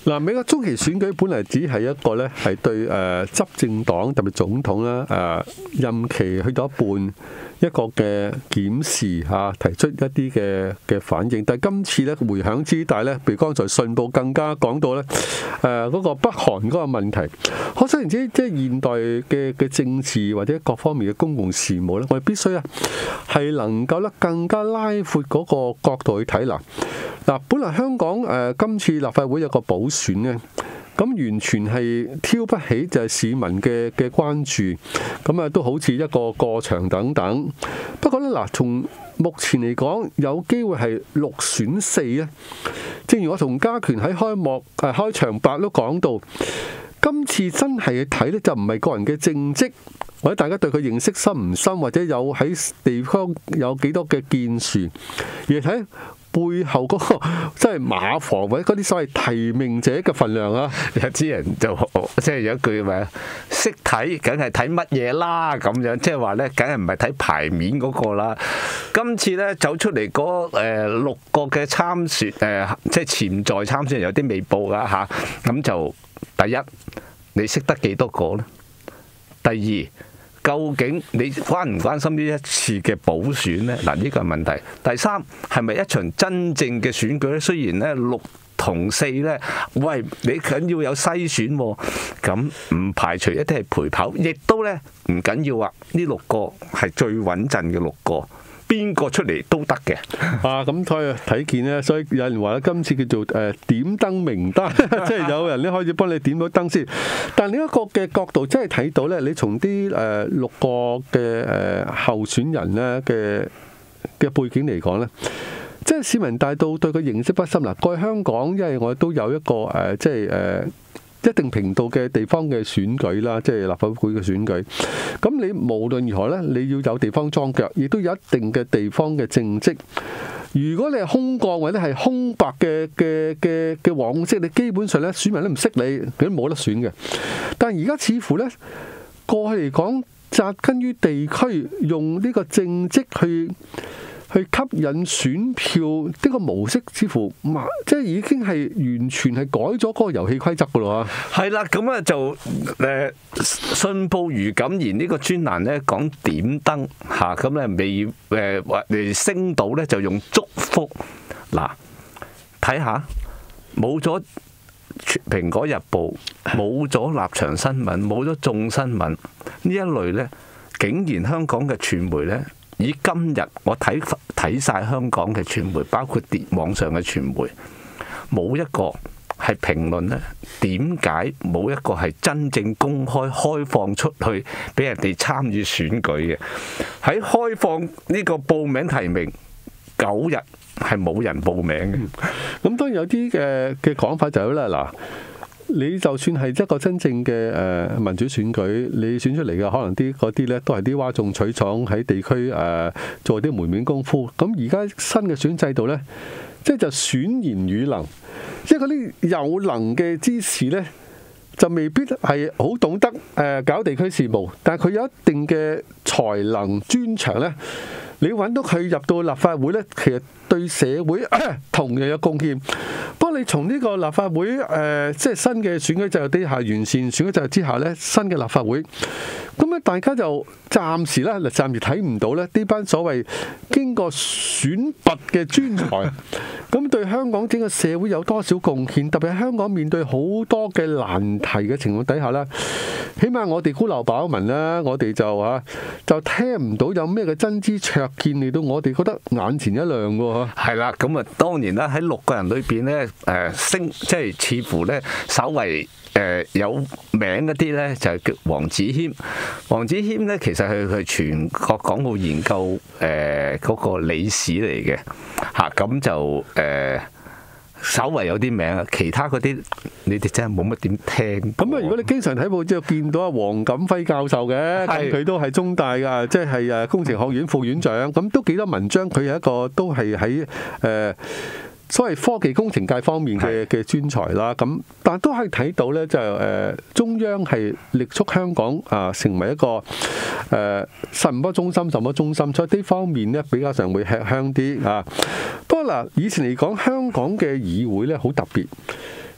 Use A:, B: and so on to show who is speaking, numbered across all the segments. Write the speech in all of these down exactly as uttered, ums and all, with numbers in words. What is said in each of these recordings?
A: 嗱，美國中期選舉本嚟只係一個咧，係對誒執政黨特別總統啦誒任期去到一半一個嘅檢視嚇，提出一啲嘅嘅反應。但係今次咧迴響之大咧，譬如剛才信報更加講到咧誒嗰個北韓嗰個問題。可想而知，即係現代嘅嘅政治或者各方面嘅公共事務咧，我哋必須啊係能夠咧更加拉闊嗰個角度去睇啦。嗱，本來香港誒、呃、今次立法會有個補選咧，咁完全係挑不起就係市民嘅嘅關注，咁啊都好似一個過場等等。不過咧嗱，從目前嚟講，有機會係六選四咧。正如我同家權喺開幕誒開場白都講到，今次真係去睇咧，就唔係個人嘅政績，或者大家對佢認識深唔深，或者有喺地方有幾多嘅建樹，而係睇背後嗰個即係馬房或者嗰啲所謂提名者嘅份量啊。
B: 有啲人就即係有一句話，識睇梗係睇乜嘢啦咁樣，即係話咧，梗係唔係睇牌面嗰個啦。今次咧走出嚟嗰誒六個嘅參選誒，即係潛在參選人有啲未報噶嚇，咁就第一你識得幾多個咧？第二，究竟你關唔關心呢一次嘅補選呢？嗱，呢個係問題。第三，係咪一場真正嘅選舉咧？雖然咧六同四咧，喂，你緊要有篩選喎，咁唔排除一啲係陪跑，亦都咧唔緊要啊。呢六個係最穩陣嘅六個。邊個出嚟都得嘅
A: 啊！咁所以睇見咧，所以有人話咧，今次叫做誒點燈名單，即係有人咧開始幫你點咗燈先。但另一個嘅角度，真係睇到咧，你從啲誒六個嘅誒候選人咧嘅嘅背景嚟講咧，即係市民大到對佢認識不深嗱。過去香港，因為我都有一個誒，即係誒。一定程度嘅地方嘅選舉啦，即係立法會嘅選舉。咁你無論如何咧，你要有地方裝腳，亦都有一定嘅地方嘅政績。如果你係空降或者係空白嘅嘅嘅嘅往績，你基本上咧選民都唔識你，佢都冇得選嘅。但係而家似乎咧過去嚟講，紮根於地區，用呢個政績去。去吸引選票呢個模式，似乎即係已經係完全係改咗嗰個遊戲規則噶咯喎。
B: 係啦，咁啊就誒信報余錦賢呢個專欄咧講點燈嚇，咁咧未誒或嚟升到咧就用祝福嗱，睇下冇咗蘋果日報，冇咗立場新聞，冇咗眾新聞呢一類咧，竟然香港嘅傳媒咧。以今日我睇睇曬香港嘅傳媒，包括啲網上嘅傳媒，冇一個係評論咧。點解冇一個係真正公開開放出去俾人哋參與選舉嘅？喺開放呢個報名提名九日係冇人報名嘅。
A: 咁當然有啲嘅嘅講法就係啦，嗱。你就算係一個真正嘅誒民主選舉，你選出嚟嘅可能啲嗰啲咧都係啲嘩眾取寵喺地區誒做啲門面功夫。咁而家新嘅選制度咧，即係就選賢與能，即係嗰啲有能嘅之士咧，就未必係好懂得誒搞地區事務，但係佢有一定嘅才能專長咧，你揾到佢入到立法會咧，其實對社會同樣有貢獻。不過你從呢個立法會誒、呃，即係新嘅選舉制度底下，完善選舉制度之下咧，新嘅立法會，咁咧大家就暫時咧，暫時睇唔到咧呢班所謂經過選拔嘅專才，咁對香港整個社會有多少貢獻？特別係香港面對好多嘅難題嘅情況底下啦，起碼我哋孤陋寡聞啦，我哋就啊就聽唔到有咩嘅真知灼見嚟到，我哋覺得眼前一亮喎。
B: 係啦，咁啊當然啦，喺六個人裏邊咧，誒升即係似乎咧稍為誒有名一啲咧，就係叫黃子謙。黃子謙咧其實係佢全國港澳研究誒嗰個理事嚟嘅嚇，咁就誒稍為有啲名啊，其他嗰啲你哋真係冇乜點聽。
A: 咁啊，如果你經常睇報之後見到阿黃錦輝教授嘅，咁佢都係中大噶，即係誒工程學院副院長，咁都幾多文章，佢係一個都係喺誒所謂科技工程界方面嘅嘅專才啦。咁但係都可以睇到咧，就誒中央係力促香港啊成為一個誒實驗中心、什麼中心，所以呢方面咧比較上會吃香啲啊。不過嗱，以前嚟講香港嘅議會咧好特別。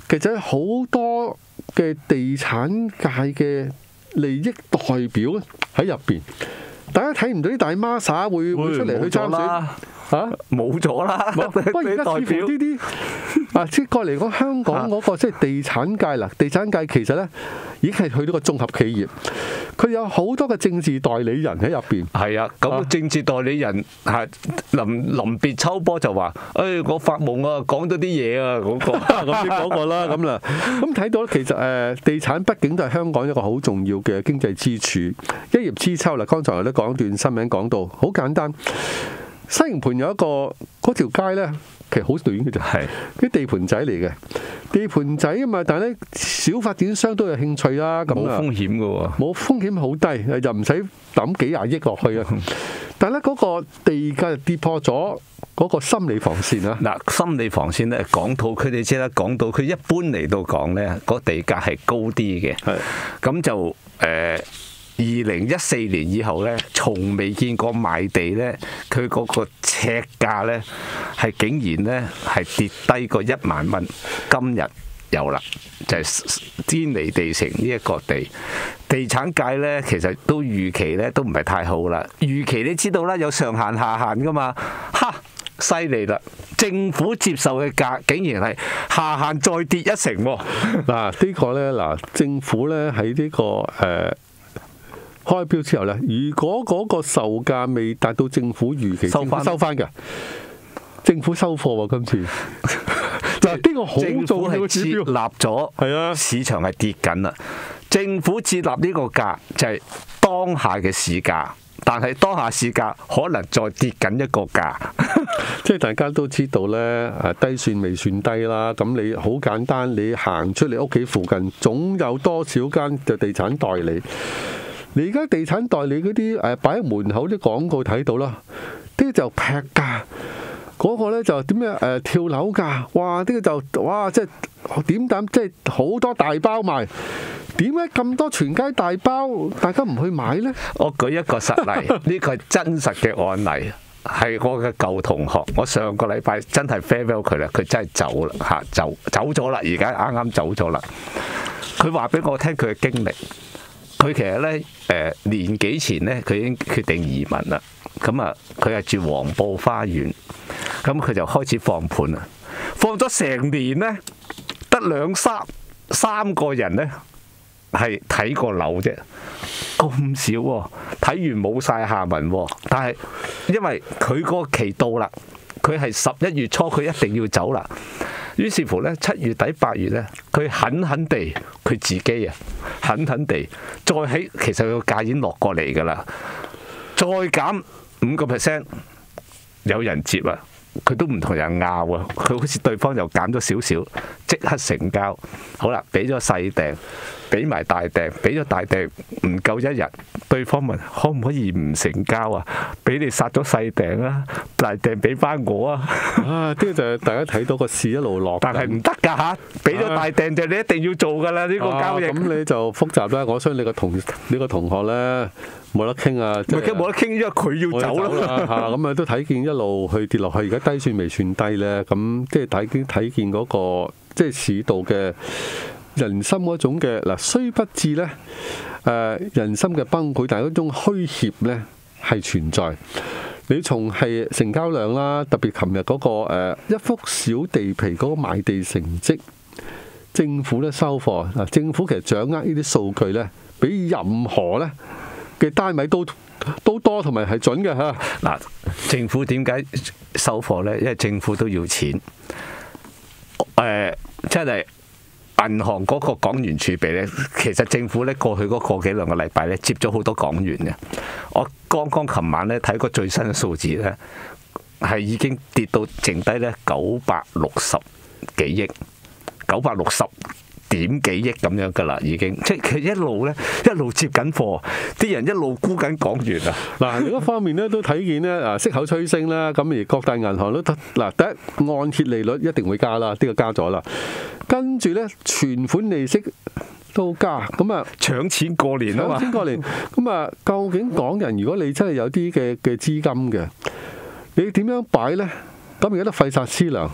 A: 其實好多嘅地產界嘅利益代表喺入邊，大家睇唔到啲大孖沙會會出嚟去參選嚇，
B: 冇咗啦。
A: 不過而家似乎呢啲啊，即係過嚟講香港嗰個即係地產界啦，地產界其實咧已經係去到個綜合企業，佢有好多嘅政治代理人喺入邊。
B: 係啊，咁政治代理人係臨臨別秋波就話：誒，我發夢啊，講咗啲嘢啊，嗰個
A: 咁先講過啦，咁啦。咁睇到其實誒地產畢竟都係香港一個好重要嘅經濟支柱，一葉知秋啦。剛才我都講段新聞講到，好簡單。西營盤有一個嗰條街咧，其實好短嘅就係啲地盤仔嚟嘅，地盤仔啊嘛。但係咧，小發展商都有興趣啦。咁
B: 冇風險嘅喎，
A: 冇風險好低，就唔使抌幾廿億落去啊。但係咧，嗰個地價就跌破咗嗰個心理防線啊。
B: 嗱，心理防線咧，講到佢哋知啦，講到佢一般嚟到講咧，嗰地價係高啲嘅。係咁就誒。呃二零一四年以後咧，從未見過賣地咧，佢嗰個尺價咧係竟然咧係跌低過一萬蚊。今日有啦，就係堅尼地城呢一個地，地產界咧其實都預期咧都唔係太好啦。預期你知道啦，有上限下限噶嘛，哈！犀利啦！政府接受嘅價竟然係下限再跌一成喎。
A: 嗱，呢個咧嗱，政府咧喺呢個誒。呃開標之後咧，如果嗰個售價未達到政府預期，收翻收翻嘅，政府收貨喎今次。嗱，呢個好重要嘅指標。設立咗，係啊，市場係跌緊啦。政府設立呢個價就係當下嘅市價，但係當下市價可能再跌緊一個價。即係大家都知道咧，誒低算未算低啦。咁你好簡單，你行出你屋企附近，總有多少間嘅地產代理。你而家地產代理嗰啲誒擺喺門口啲廣告睇到啦，啲就劈價，嗰、嗰個咧就點樣誒跳樓價，哇！啲就哇即係點膽，即係好多大包賣，點解咁多全街大包，大家唔去買咧？我舉一個實例，呢個係真實嘅案例，係我嘅舊同學，我上個禮拜真係 farewell 佢啦，佢真係走啦嚇，走走咗啦，而家啱啱走咗啦。佢話俾我聽佢嘅經歷。佢其實咧，誒年幾前咧，佢已經決定移民啦。咁啊，佢係住黃埔花園，咁佢就開始放盤啦。放咗成年咧，得兩三三個人咧係睇過樓啫，咁少喎。睇完冇晒下文喎。但係因為佢個期到啦，佢係十一月初，佢一定要走啦。於是乎咧，七月底八月咧，佢狠狠地，佢自己啊，狠狠地再喺，其實佢個價已經落過嚟㗎啦，再減五個 percent，有人接啊，佢都唔同人拗啊，佢好似對方又減咗少少，即刻成交，好啦，俾咗細訂，俾埋大訂，俾咗大訂唔夠一日，對方問可唔可以唔成交啊？俾你殺咗細訂啊，大訂俾翻我啊！啊，呢個就係大家睇到個市一路落，但係唔得㗎嚇，俾咗大訂就你一定要做㗎啦，呢個交易。咁你就複雜啦，我相信你個同呢個同學咧冇得傾啊，唔係冇得傾，因為佢要走啦嚇，咁啊都睇見一路去跌落去，而家低算未算低咧，咁即係睇見睇見嗰個即係市道嘅。人心嗰種嘅嗱，雖不至咧，誒人心嘅崩潰，但係嗰種虛怯咧係存在。你從係成交量啦，特別琴日嗰個誒一幅小地皮嗰個賣地成績，政府咧收貨嗱，政府其實掌握呢啲數據咧，比任何咧嘅單位都都多同埋係準嘅嚇。嗱，政府點解收貨咧？因為政府都要錢，誒即係。銀行嗰個港元儲備咧，其實政府咧過去嗰個幾兩個禮拜咧接咗好多港元嘅。我剛剛琴晚咧睇過最新嘅數字咧，係已經跌到剩低咧九百六十幾億，九百六十點幾億咁樣噶啦，已經即係佢一路咧一路接緊貨，啲人一路沽緊港元啊！嗱，另一方面咧都睇見咧啊息口趨升啦，咁而各大銀行都嗱第一按揭利率一定會加啦，呢個加咗啦。跟住咧，存款利息都加，咁啊搶錢過年啊嘛！搶錢過年，咁啊，究竟港人如果你真係有啲嘅嘅資金嘅，你點樣擺咧？咁而家都費煞思量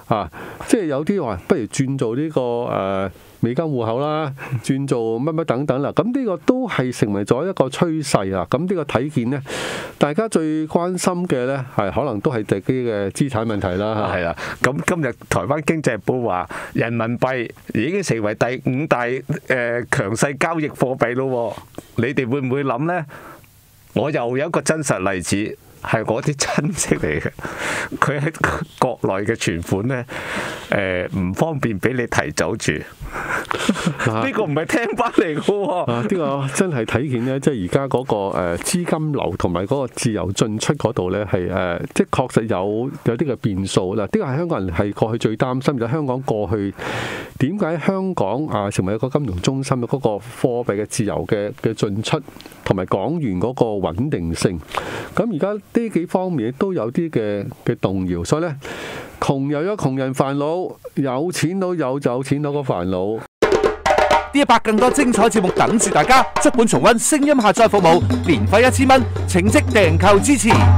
A: 啊，即係有啲話不如轉做呢、這個誒。呃美金戶口啦，轉做乜乜等等啦，咁呢個都係成為咗一個趨勢啊！咁呢個睇見呢，大家最關心嘅呢，係可能都係自己嘅資產問題啦。
B: 係啦，咁今日台灣經濟日報話人民幣已經成為第五大誒強勢交易貨幣咯，你哋會唔會諗呢？我又有一個真實例子。係我啲親戚嚟嘅，佢喺國內嘅存款咧，誒、呃、唔方便俾你提走住。呢個唔係聽翻嚟嘅喎。
A: 啊，呢、這個真係睇見咧，即係而家嗰個誒資金流同埋嗰個自由進出嗰度咧，係誒即係確實有有啲嘅變數啦。呢個係香港人係過去最擔心，就香港過去點解香港啊成為一個金融中心嘅嗰個貨幣嘅自由嘅嘅進出，同埋港元嗰個穩定性。咁而家呢幾方面都有啲嘅嘅動搖，所以咧窮又有窮人煩惱，有錢都有有錢佬個煩惱。
C: D 一百更多精彩節目等住大家，足本重溫聲音下載服務，年費一千蚊，請即訂購支持。